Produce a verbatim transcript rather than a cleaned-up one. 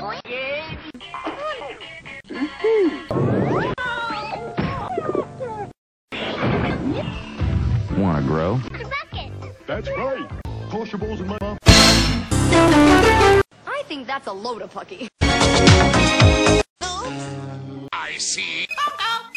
Wanna grow? That's right. Toss your balls in my mouth. I think that's a load of pucky. I see.